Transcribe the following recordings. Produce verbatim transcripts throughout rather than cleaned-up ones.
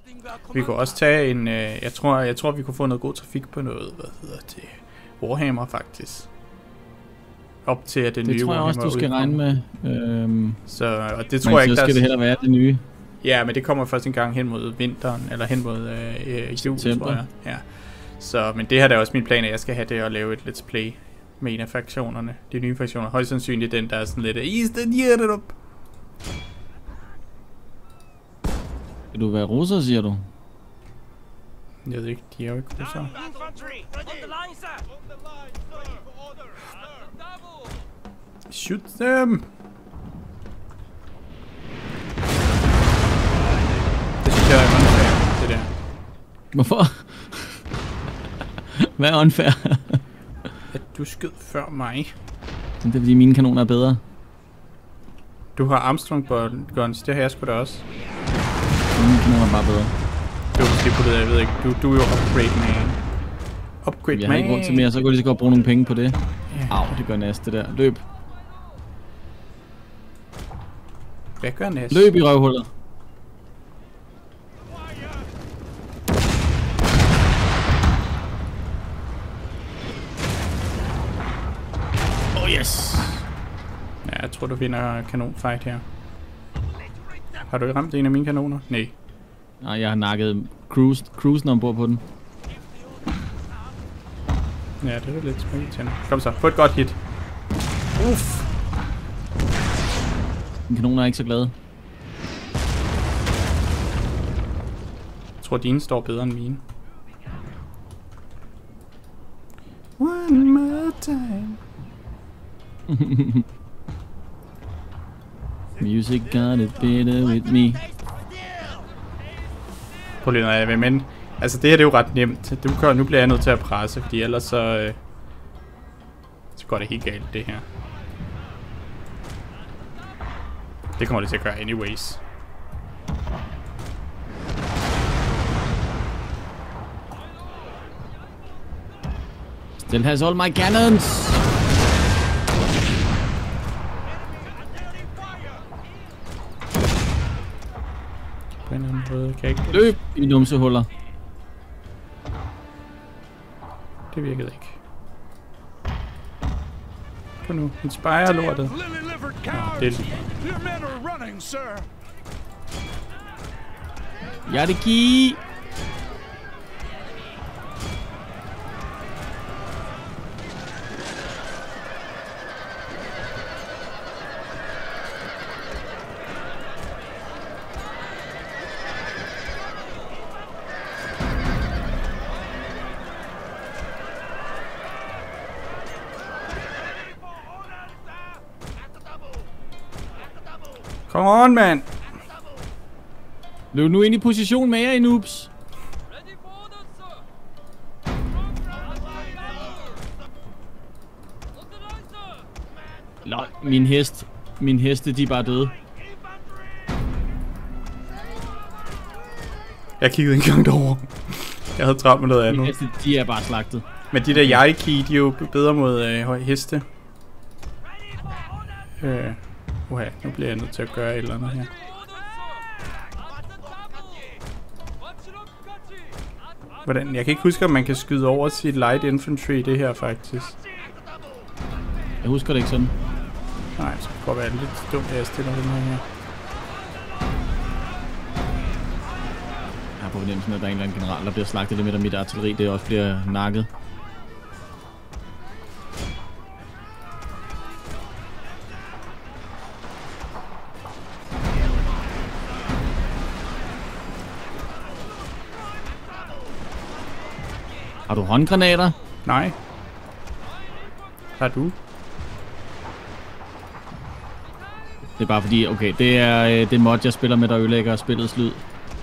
Vi kunne også tage en, øh, jeg tror, jeg tror vi kunne få noget god trafik på noget, hvad hedder det, Warhammer faktisk. Op til at det, det nye tror jeg Warhammer også, du skal regne med. Øhm, så, og det tror jeg ikke, så skal det heller være det nye. Ja, men det kommer først en gang hen mod vinteren, eller hen mod øh, jul, tror jeg. Ja. Så, men det her er også min plan, at jeg skal have det og lave et let's play med en af fraktionerne. De nye fraktioner. Højst sandsynligt den, der er sådan lidt Eastern Europe. Vil du være russer, siger du? Jeg ved ikke, de er jo ikke russer. Shoot them! Det synes jeg er unfair, det der. Hvorfor? Hvad er unfair? At du skød før mig. Det er fordi mine kanoner er bedre. Du har Armstrong guns, det har jeg sgu da også. Mine kanoner er bare bedre. Du er måske på det, jeg ved ikke. Du, du er jo upgrade man. Upgrade jeg man. Jeg har ikke råd til mere, så kunne jeg lige så godt bruge nogle penge på det. Yeah. Au, det gør næste det der. Løb. Hvad gør næste? Løb i røvhullet. Oh yes. Ja, jeg tror du vinder kanonfight her. Har du ramt en af mine kanoner? Nej. Nej, jeg har nakket cruise, cruisen ombord på den. Ja, det er lidt smækket til. Kom så, få et godt hit. Uff. Mine kanoner er ikke så glade. Jeg tror, dine står bedre end mine. One more time. Music got it better with me. Problemet er, men altså det her det er jo ret nemt. Du kan, nu bliver jeg nødt til at presse, fordi ellers så øh, så går det helt galt det her. Det kommer det til at gøre anyways. Still has all my cannons. På en eller anden måde kan jeg ikke... Løb i numsehuller. Det virkede ikke. Kom nu, inspire lortet. Ja, det Ja, det gi. Come on, man! Løb nu ind i position med jer, I noobs. Lol, min hest. Min heste, de er bare døde. Jeg kiggede ikke engang derovre. Jeg havde travlt med noget andet. Mine heste, de er bare slagtet. Men de der Yariki, de er jo bedre mod øh, heste. Øh, uha, nu bliver jeg nødt til at gøre et eller andet her. Hvordan? Jeg kan ikke huske, om man kan skyde over sit light infantry det her faktisk. Jeg husker det ikke sådan. Nej, så kan det godt være lidt dumt, at jeg stiller den her her. Jeg har på fornemmelsen, at der er en eller anden general, der bliver slagtet det med, at mit artilleri det også bliver nakket. Har du håndgranater? Nej. Har du? Det er bare fordi, okay, det er øh, det mod, jeg spiller med, der ødelægger spillets lyd.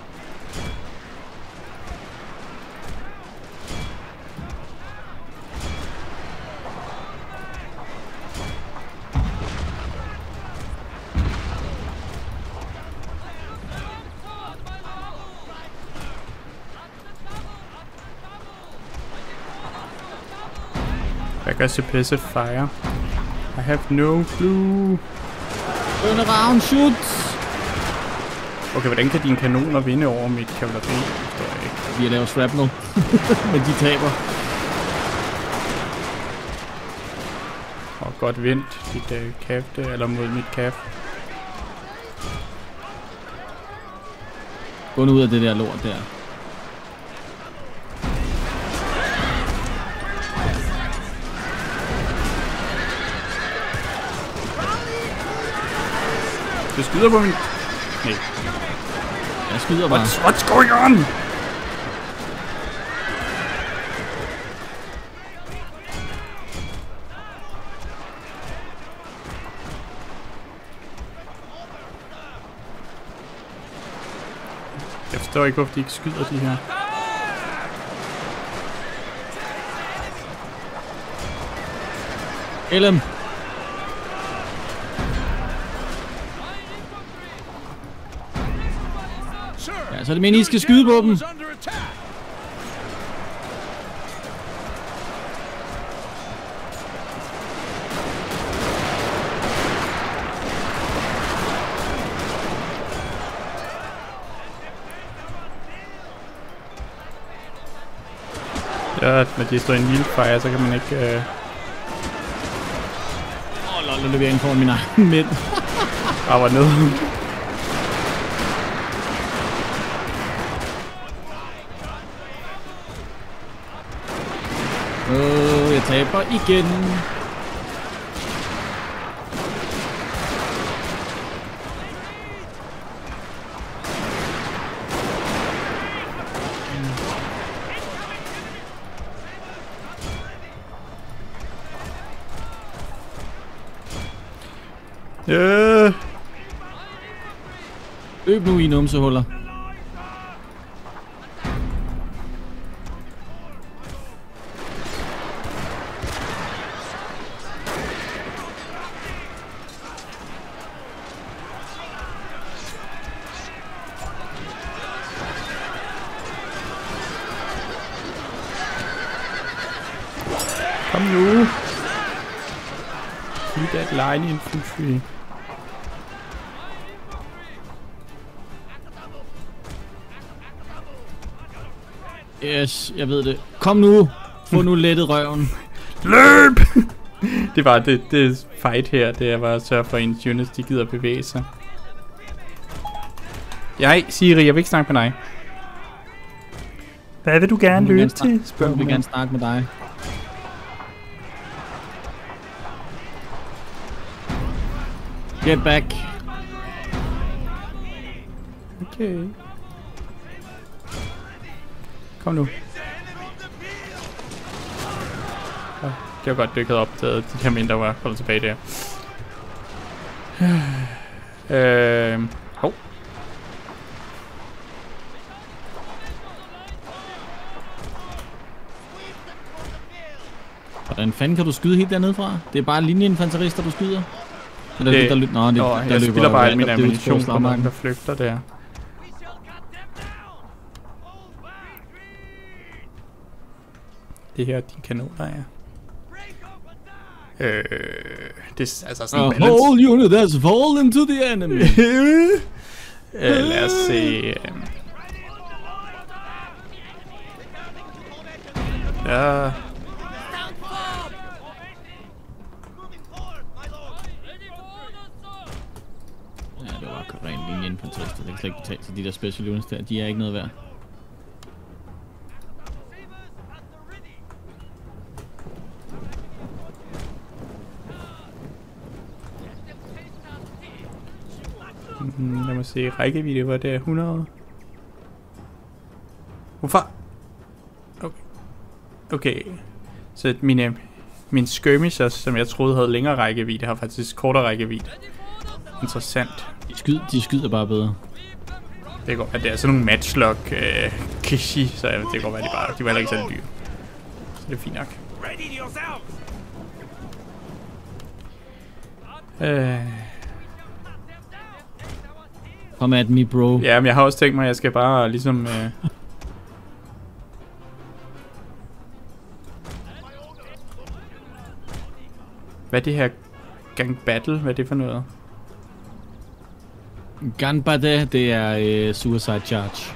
Hvad gør suppressive fire? I have no clue. Turn around, shoot! Okay, hvordan kan dine kanoner vinde over mit kavaleri? Det forstår jeg ikke. Vi har lavet shrapnel, men de taber. Og godt vendt dit uh, kæfte, eller mod mit kæft. Gå nu ud af det der lort der. Du skyder på min... Nej. Jeg skyder bare. What's, what's going on? Jeg forstår ikke, hvorfor de ikke skyder de her. Ellem. Ja, så er det meningen, I skal skyde på dem. Ja, når de står i en wildfire, så kan man ikke... Øh... Åh, oh, lol, nu løber jeg ind foran min egen mænd. Bare var nede. Åh, oh, jeg taber igen. Yeah. Løb nu i numsehuller. Kom nu. Keep that line infantry. Yes, jeg ved det. Kom nu! Få nu lettet røven. Løb! Det var det, det fight her, det er bare at sørge for, at ens units, de gider bevæge sig. Jeg, Siri, jeg vil ikke snakke med dig. Hvad vil du gerne løbe til? Spørg jeg vil gerne snakke med dig. Get back. Okay. Kom nu. Ja, det var godt, du ikke havde opdaget, de her mænd, der var kommet tilbage der. øh, hov. Hvordan fanden kan du skyde helt dernede fra? Det er bare linjeinfanterister, du skyder? Eller det, der, der, nå, det, nå, der jeg løber spiller bare min op, ammunition på nogen, der flygter der. Det her er de kanoner, ja. Øh, det er altså sådan en balance. A whole unit has fallen to the enemy. øh, lad os se. Øh. Ja. Ja, det var ren linjeinfanterister. Det kan slet ikke betale sig. De der special units der, de er ikke noget værd. Lad mig se, rækkevidde var det hundrede. Hvorfor? Okay. Okay. Så mine, mine skirmishers, som jeg troede havde længere rækkevidde, har faktisk kortere rækkevidde. Interessant. De skyder, de skyder bare bedre. Det går, at det er sådan nogle matchlock øh, kishi, så det går være de bare, de var heller ikke særlig dyre. Så det er fint nok. Øh. Kom at me, bro. Ja, men jeg har også tænkt mig, at jeg skal bare ligesom... Øh... Hvad er det her gang battle? Hvad er det for noget? Ganbade, det er øh, suicide charge.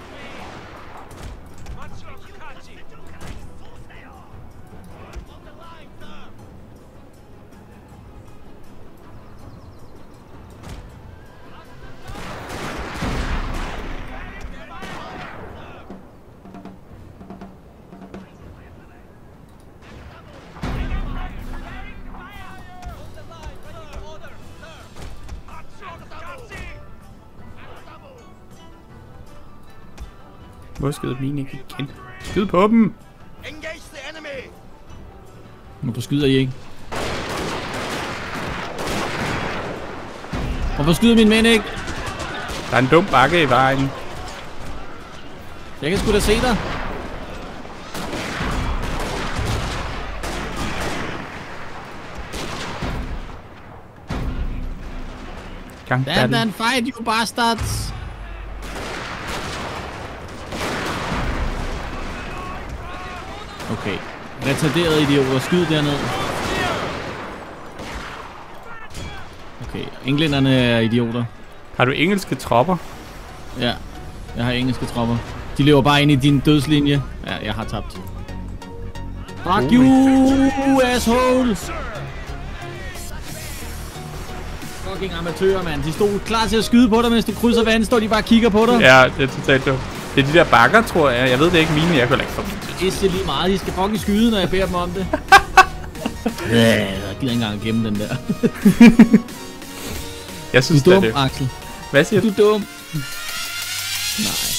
Hvor skyder mine ikke igen? Skyd på dem! Hvorfor skyder I ikke? Hvorfor skyder min mænd ikke? Der er en dum bakke i vejen. Jeg kan sgu da se dig. Gang Stand and fight, you bastards! Okay. Retarderede idioter, skyd derned. Okay, englænderne er idioter. Har du engelske tropper? Ja, jeg har engelske tropper. De løber bare ind i din dødslinje. Ja, jeg har tabt. Fuck you, asshole! Fucking amatører, mand. De stod klar til at skyde på dig, mens du krydser vandet. Står de bare og kigger på dig. Ja, det er totalt dumt. Det er de der bakker, tror jeg. Jeg ved det ikke mine, jeg kan ikke få dem til. Det siger lige meget. De skal fucking skyde, når jeg beder dem om det. Ja, jeg gider ikke engang at gemme den der. Jeg synes, du er dum, det er det. Axel. Hvad siger du? Du er dum. Nej.